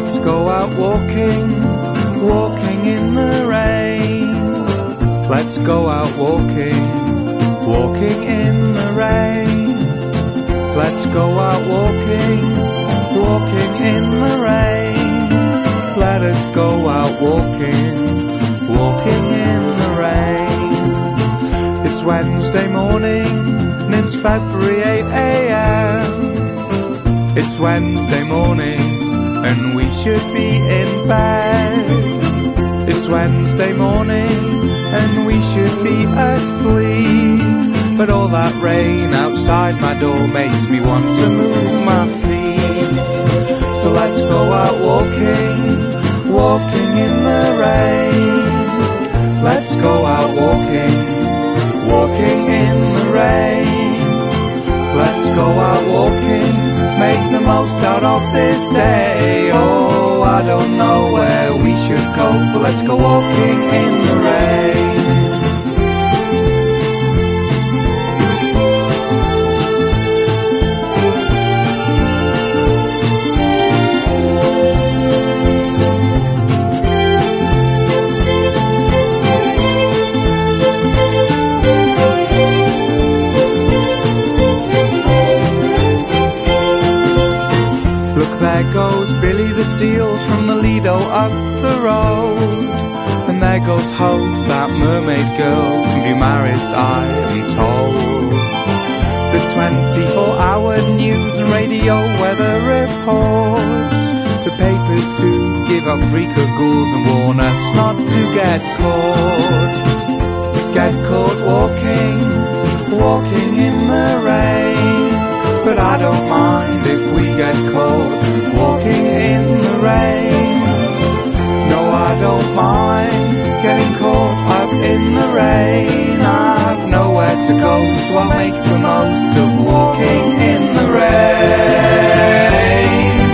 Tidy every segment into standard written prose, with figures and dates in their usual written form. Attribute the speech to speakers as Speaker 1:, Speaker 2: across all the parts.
Speaker 1: Let's go out walking, walking in the rain. Let's go out walking, walking in the rain. Let's go out walking, walking in the rain. Let us go out walking, walking in the rain. It's Wednesday morning, and it's February 8 a.m. It's Wednesday morning, and we should be in bed. It's Wednesday morning, and we should be asleep. But all that rain outside my door makes me want to move my feet. So let's go out walking, walking in the rain. Let's go out walking, walking in the rain. Let's go out walking, make the most out of this day. Oh, I don't know where we should go, but let's go walking in the rain. There goes Billy the Seal from the Lido up the road. And there goes Hope, that mermaid girl from Dumaris, I am told. The 24-hour news and radio weather reports, the papers to give out freak of ghouls and warn us not to get caught. Get caught walking, walking in the rain. But I don't mind if we get caught walking in the rain. No, I don't mind getting caught up in the rain. I've nowhere to go, so I'll make the most of walking in the rain.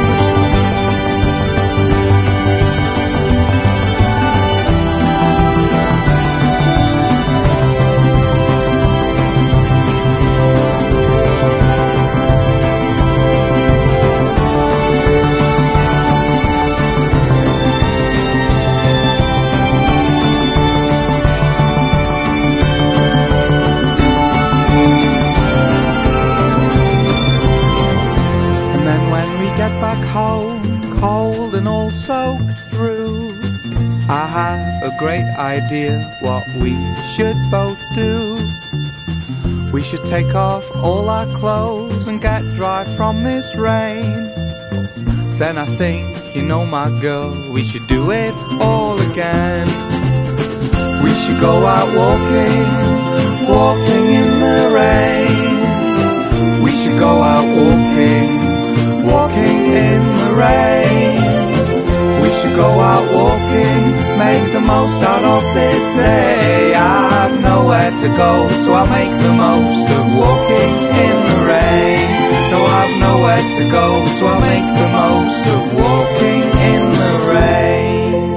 Speaker 1: Get back home, cold and all soaked through, I have a great idea what we should both do. We should take off all our clothes and get dry from this rain. Then I think, you know my girl, we should do it all again. We should go out walking, walking in the rain. We should go out walking, walking in the rain. We should go out walking, make the most out of this day. I've nowhere to go, so I'll make the most of walking in the rain. No, I've nowhere to go, so I'll make the most of walking in the rain.